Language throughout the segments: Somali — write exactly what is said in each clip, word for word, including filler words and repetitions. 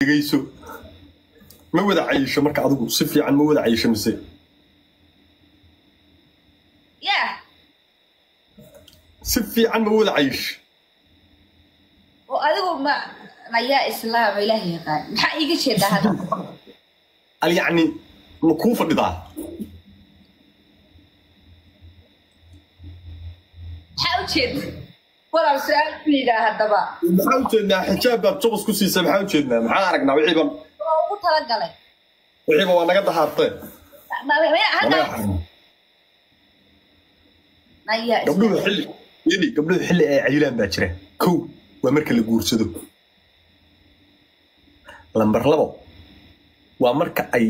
جيسو ما ودا عيشه marka adigu si fiican ma wada cayisho mise yeah si fiican ma wada cayish oo adigu ma ma yaa islaam ilaahi yaqaan maxaa iga jeedaa hada al yaani ma ku fadhidaa maxaa u jeed walaal su'aal fiiga hadaba maxaa u jeednaa xijaab baad jabas ku siisay maxaa u jeednaa maxaa aragnaa wixii ban ugu tala galay wixii ba waa naga dahaartay ma ma hada naya gabdhuhu xilli yidi gabdhuhu xilli ay cayilaan baa jira kow waa marka la guursado lambar labo waa marka ay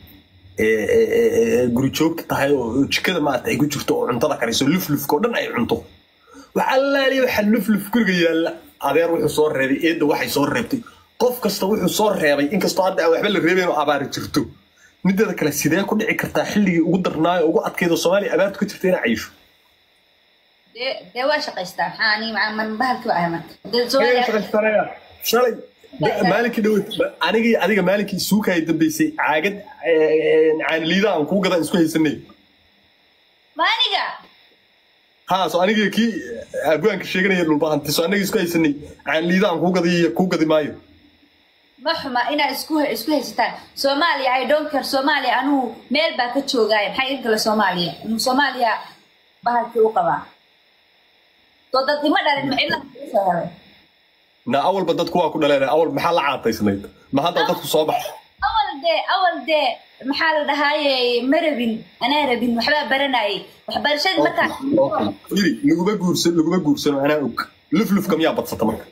ee guri joogta tahay oo jikada maanta ay ku jirto oo cuntada kariso luflufka oo dhan ay cunto waxa la leeyahay waxa lufluf guriga yaala adeer wuxuu soo reebay eedda waxay soo reebtay qof kasta wuxuu soo reebay in kastoo hadda waxba la reebeen oo abaar jirto midda kale sidee ku dhici kartaa xilligii ugu darnaayo ugu adkeedo Soomaaliya abaartu ka jirtay inay cayisho de de waa shaqaystaa xaani man bahalka waa marka de Soomaaliya shalay maalinki dhaw anigi adiga maalinki suuqay dambeysay caagad aan liida aan ku gadan isku haysanay maaniga ha soo anigi ki abwaanka sheeganaya dhul baahanti soo anigi isku haysanay aan liida aan ku gaday ku gadi maayo maxma ina isku isku haysataan Soomaaliya I don't care Soomaaliya anu meel baa ka joogay maxay in kala Soomaaliya Soomaaliya bahalka u qabaa to dadima dhalin ma ila soo helay na awal badad kuwa ku dhaleen awal maxaa la caataysnayd ma hadda dadku soo bax awal de awal de maxaa la dhahaayay marabin ana rabin waxba baranay wax barashada marka yiri laguba guursan laguba guursan ana og luf luf kam yaa badsata marka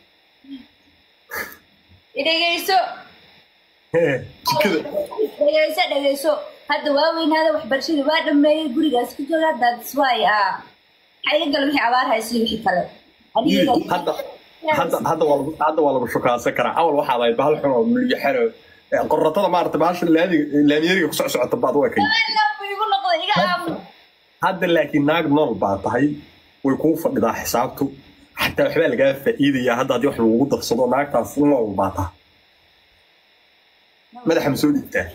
idageyso jikada idageyso idageyso hadda waa weynaada wax barashada waa dhameeyay gurigaas ku jooga that's why ah ay gal wixii abaar haysi wixii kale hadda hadda hadda wal hadda wal bashukaasa kara awal waxa ay bahal xun oo miliga xiro qorratada maarta baasha laadi laamiyeriga ku socota baad waa kay hadda laakiin naag nool baa tahay way ku fadhidaa xisaabtu حتى وحبا لقى فائدة يا هذا دي وحنا وجود الصدى معك تعرفون وبعضها ماذا حمسوني بتاعي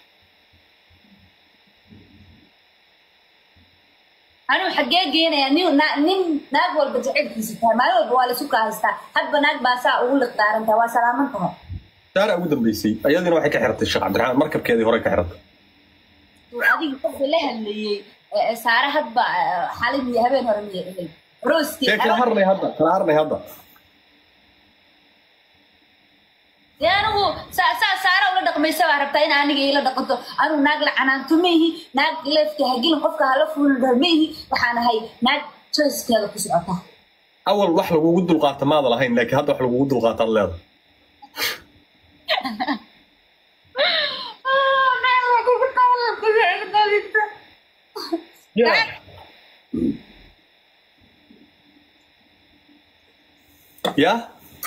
أنا حقيقة جينا يعني نين نقول بتعب في ستة ما هو بوالي سكر هستا حب ناق باسا أقول لك دار أنت وسلامتها دار أقول بيسي أيادي نوعي كحرت الشيخ عبد الرحمن مركب كذي هراء كحرت وهذه قصة لها اللي سعرها حب حالي هبين ورمي روستي كلا هرني هذا كلا هرني هذا يعني هو سا سا سارة ولا دق ميسا عرفتين أنا جاي لا دقته أنا ناقل عن توميه ناقل لفت هجين قفك هلا فول درميه وحنا هاي ناق تشوس كذا كسرعته أول واحد وجود القاطع ما ضل هين لكن هذا واحد وجود القاطع الله يا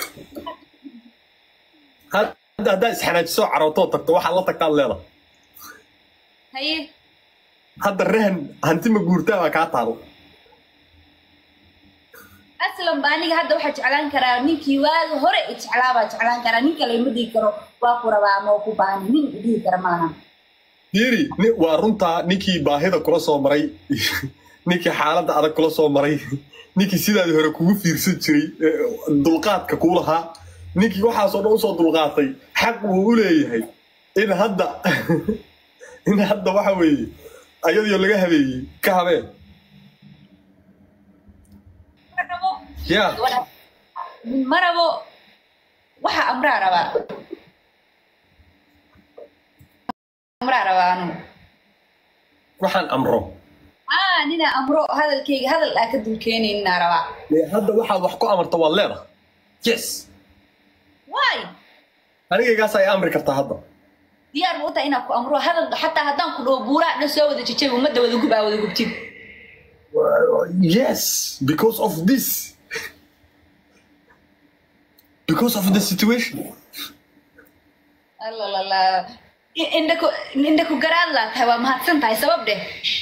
هذا هذا إسحنا جسوا عروتوتك توح الله تكال ليلا هاي هذا الرهن هنتم جورتها وكاتارو أصلاً بانيك هذا واحد علان كرا نيكي واز هرئت على باج علان كرا نيكي اللي مدي كرو واقورا واموكو باني مين مدي كرا مالها ديري وارنتا نيكي باهيدا كلا سو مري نيكي حالة أدا كلا سو مري نيكي سيدا دي هرا كوغو فيرسن جري دلقات ككولها نيكي waxaa soo dhow soo dulqaatay xaq uu u leeyahay in hadda in hadda waxa weeye ayadoo laga habeeyay ka habeen ya marabo waxa amra raba amra raba anu waxaan amro ah nina amro hadalkayga hadal aa ka dulkeenayna raba hadda waxa wax ku amarto waa leedahay yes why aniga gaas ay amri kartaa hadda diyaar ma u tahay inaan ku amro hadal xataa haddaan ku dhaho buuraa dhan soo wada jajay ummadda wada gubaa wada gubtid yes because of this because of the situation الله لا لا عندك عندك قرار لا هو ما هتصنت هاي سبب ده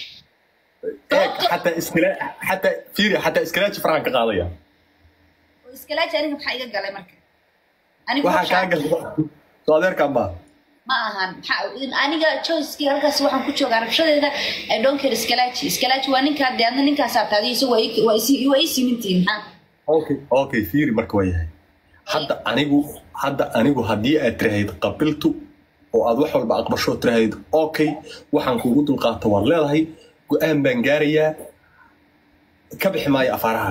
حتى اسكلا حتى فيري حتى اسكلاتش فرانك قاضيه اسكلاتش أنا بحقيقة قال مركب أنا waxa ka gal صادر كمان ما أهم أنا جا choice كي هالك سوى حن كتشو عارف شو ده I don't care إسكالاتي إسكالاتي وانين كده أنا نين كاسات هذه سوى ويسي ويسي منتين ها اوكي اوكي فيري مركويه حتى انيغو حتى انيغو هدي اترهيد قبلته oo aad wax walba aqbasho tirahayd okay waxaan kugu dulqaato war leedahay go'aan baan gaarayaa ka bixi maayo afaraha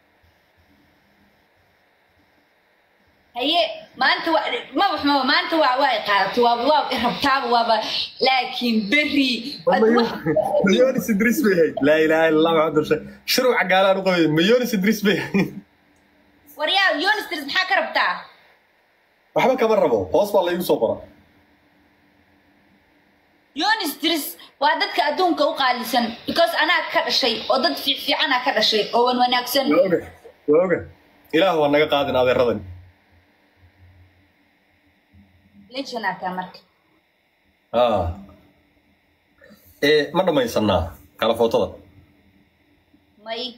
هي ما أنت ما بح ما ما أنت واعي قالت واب واب إربطاب واب لكن بري مليون سدريس بيه لا اله الا الله محمد رسول شروع عقالان وقبي مليون سدريس بيه وريال يونس ترز محاك ربطا waxba kama rabo hoos baa la igu soo qora يونس ترز وادتك أدونك وقالسن because أنا كذا شيء وضد في في أنا كذا شيء أو أنا أكسن اوكي اوكي إله هو naga qaadin adeeradan ليش أنا كامرك اه ee ma dhamaysanaa kala footada ماي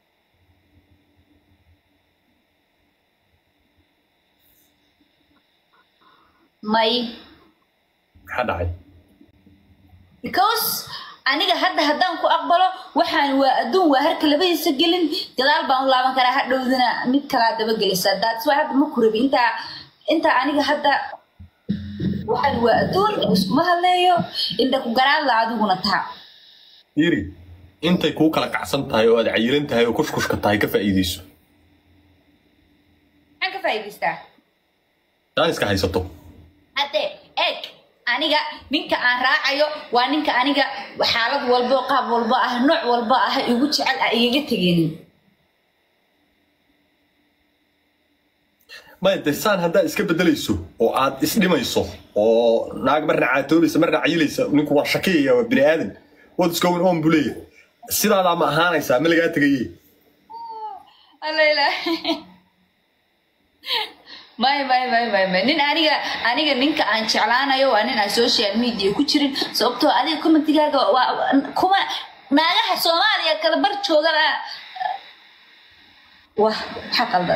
ماي maxaa dhacay because aniga hadda haddaan ku aqbalo waxaan waa adduun waa harka labadiisa gelin gadaal baan u laaban karaa hadhowdana mid kalaa daba gelisa that's why hadda ma kurabi intaa intaa aniga hadda waxaan waa adduun iskuma hadleeyo inta ku garaan la adiguna taa yiri intay kuu kala kacsan tahay oo aad cayilan tahay oo kushkushka tahay ka faa'iideyso maxaan ka faa'iidaystaa taan iska haysato hadde eeg aniga ninka aan raacayo waa ninka aniga xaalad walba qaab walba ah nooc walba ah igu jecel ah iga tageenin ma intaan hadda iska bedelayso oo aad isdhimayso oo naag marna caatoobaysa marna cayilaysa ninku waa shakiya waa bini aadan what's going on bulay sidaada ma ahaanaysa ma laga tagayay alla ilaahay may may may may may nin aniga aniga ninka aan jeclaanayo waa nin aan social media ku jirin sababtoo adiga commentigaaga waa kuma naagaha Soomaaliya kala bar joogada wah xaqalda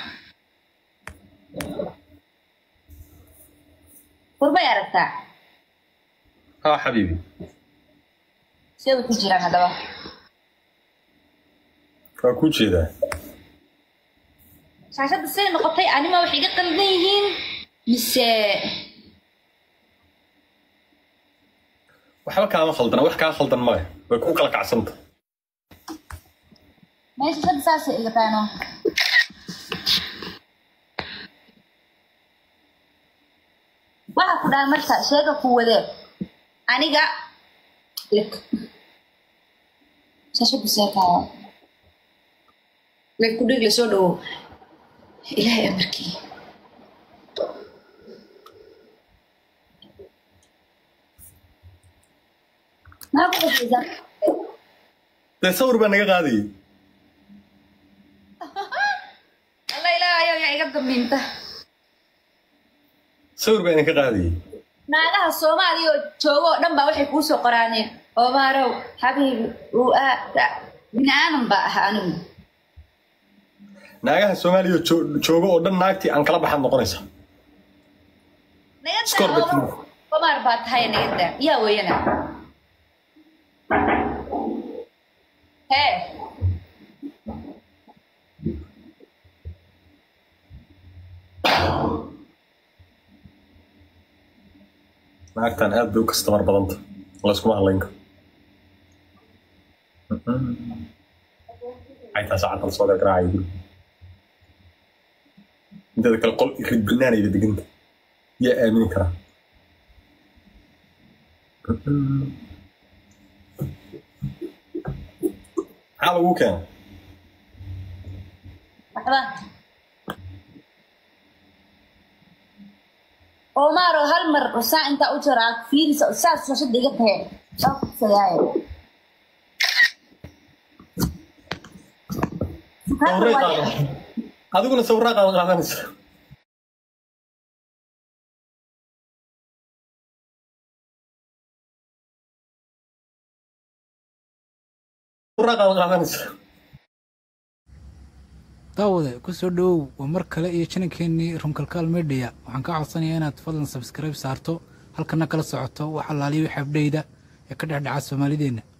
qurba yarata ha habibi sida ku jiraan hadaba ka ku jeeda shaashada sida noqotay anima wax iga qaldan yihiin mise waxba kaama khaldana wax kaa khaldan ma way ku kala kacsanta meesha shada saas iga taano waxa ku dhaan marka sheega ku wade aniga lek shaashada seeka lek ku dhig la soo dhawo إلهي أمركي ما أقول إذا تصور بأنك قاضي الله إلهي يا يقدم منته تصور بأنك قاضي naagaha Soomaaliya joogo dhan baa waxay ku soo qoraaneen oo maarow habibi uu aad binaan ba ahaanu naagaha Soomaaliya joogo oo dhan naagtii aan kala baxan noqonaysa nagada Omar baa tahay nagada yaa weeyana hey naagtan aad bay u kastamar badanta la isku mahalayn karo ay taas aan soo garaacay inta kale qol irid banaanay deeganta ya aamin kara hal ugu keen waxba Omar hal mar saa inta u jira fiiris saa soo shadiga tahay sababtayay adiguna sawirra qaadanaysa sawirra qaadanaysa daawade ku soo dhawow waa mar kale iyo channelkeennii Runkalkaal Media waxaan ka codsanayaa inaad fadlan subscribe saarto halkana kala socoto waxa laaliyo xabdeyda ee ka dhaca Soomaalideena